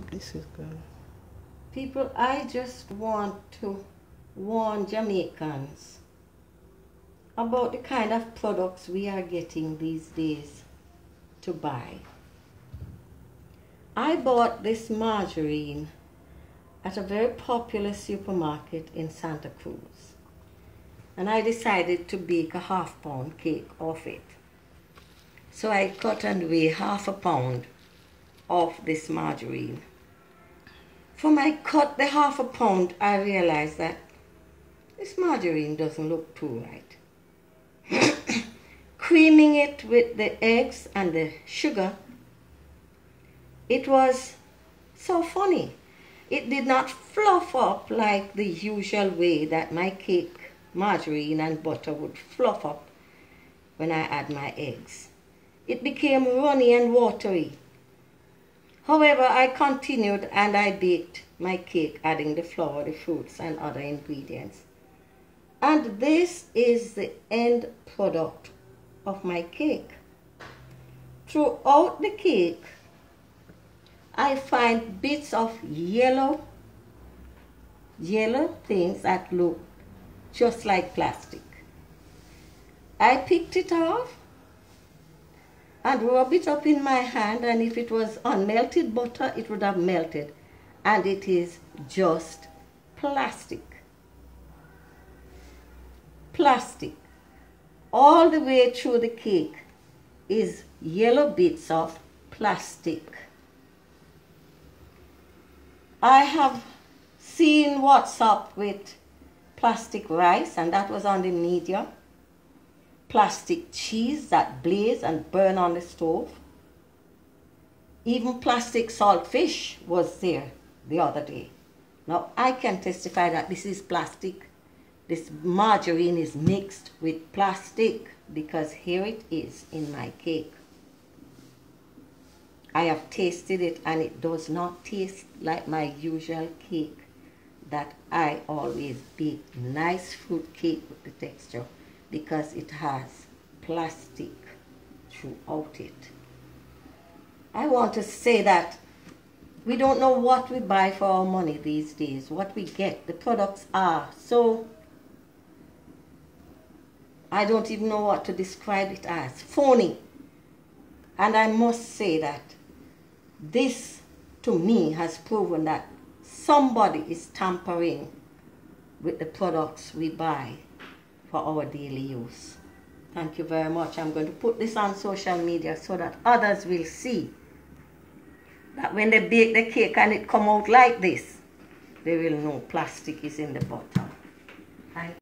This is good. People, I just want to warn Jamaicans about the kind of products we are getting these days to buy. I bought this margarine at a very popular supermarket in Santa Cruz, and I decided to bake a half-pound cake off it. So I cut and weighed half a pound of this margarine. From I cut the half a pound, I realized that this margarine doesn't look too right. Creaming it with the eggs and the sugar, it was so funny. It did not fluff up like the usual way that my cake, margarine and butter would fluff up when I add my eggs. It became runny and watery. However, I continued and I baked my cake, adding the flour, the fruits, and other ingredients. And this is the end product of my cake. Throughout the cake, I find bits of yellow things that look just like plastic. I picked it off and rub it up in my hand, and if it was unmelted butter, it would have melted. And it is just plastic. Plastic. All the way through the cake is yellow bits of plastic. I have seen what's up with plastic rice, and that was on the media. Plastic cheese that blaze and burn on the stove. Even plastic salt fish was there the other day. Now I can testify that this is plastic. This margarine is mixed with plastic, because here it is in my cake. I have tasted it and it does not taste like my usual cake that I always bake. Nice fruit cake with the texture, because it has plastic throughout it. I want to say that we don't know what we buy for our money these days, what we get. The products are so, I don't even know what to describe it as, phony. And I must say that this, to me, has proven that somebody is tampering with the products we buy for our daily use. Thank you very much. I'm going to put this on social media so that others will see that when they bake the cake and it come out like this, they will know plastic is in the butter. Thank you.